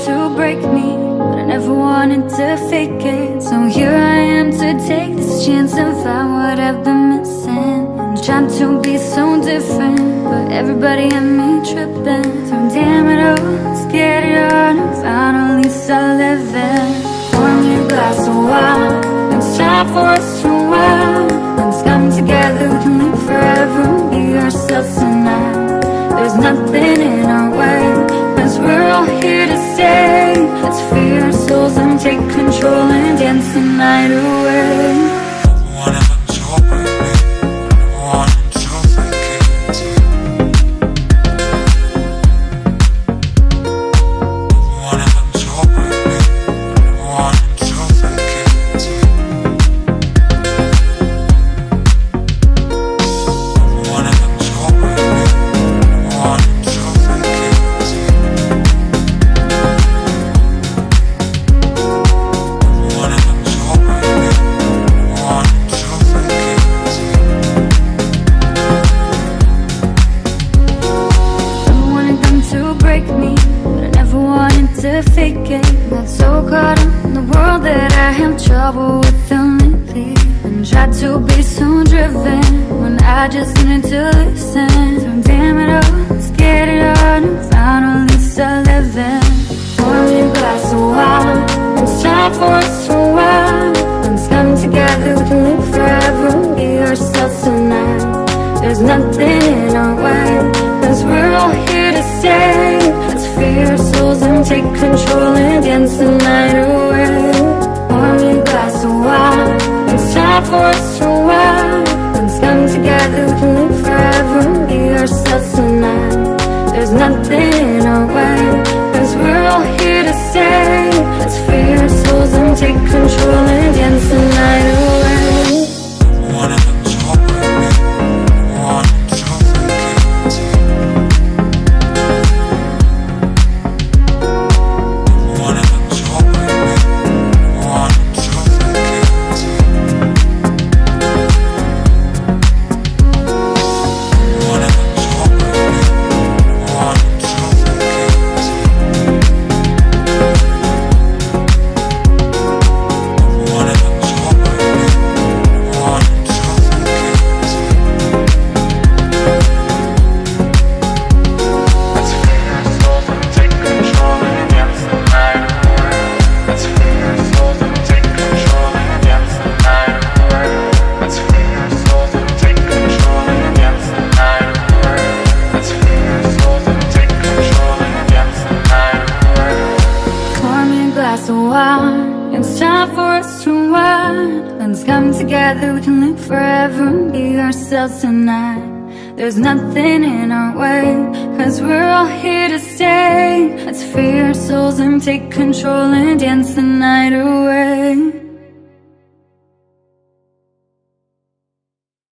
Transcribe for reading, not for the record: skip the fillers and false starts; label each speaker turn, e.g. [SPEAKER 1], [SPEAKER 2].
[SPEAKER 1] to break me, but I never wanted to fake it. So here I am to take this chance and find what I've been missing. I'm trying to be so different, but everybody had me tripping. So damn it all, let's get it on and finally start living. Pour me a glass of wine, it's time for us to wild. Let's come together, we can live forever, be ourselves tonight. There's nothing in our way, cause we're all here to stay. Let's free our souls and take control and dance the night away. To fake it, got so caught up in the world that I have trouble with them lately, and try to be so driven when I just need to listen. So damn it all, let's get it on and finally start living. Pour me a glass of wine, it's time for us to wild. Let's come together, we can live forever, be ourselves tonight. There's nothing in our way, cause we're all here to stay. Let's free our souls and take control and dance the night away. Pour me a glass of wine, it's time for us to wild. Let's come together, we can live forever, be ourselves tonight. There's nothing in our way, cause we're all here to stay. Let's free our souls and take control and dance the night away. It's time for us to wild. Let's come together, we can live forever and be ourselves tonight. There's nothing in our way, cause we're all here to stay. Let's free our souls and take control and dance the night away.